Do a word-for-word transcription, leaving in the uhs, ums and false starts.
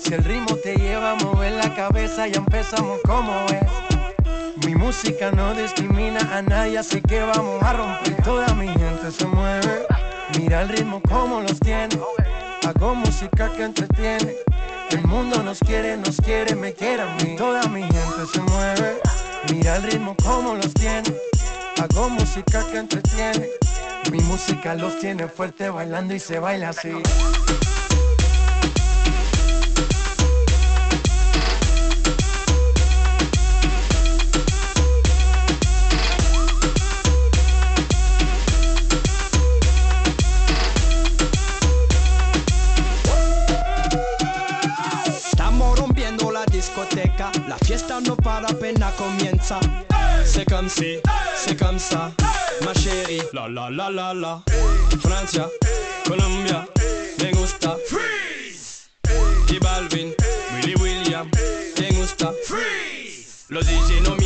Si el ritmo te lleva a mover la cabeza, ya empezamos como es. Mi música no discrimina a nadie, así que vamos a romper. Toda mi gente se mueve, mira el ritmo como los tiene. Hago música que entretiene. El mundo nos quiere, nos quiere, me quiere a mí. Toda mi gente se mueve, mira el ritmo como los tiene. Hago música que entretiene. Mi música los tiene fuerte bailando y se baila así. La fiesta no para, apenas comienza. C'est comme si, c'est comme ça, ma chérie. La la la la la. Francia, Colombia, me gusta. Freeze. Y Balvin, Willy William, me gusta. Freeze. Los D J no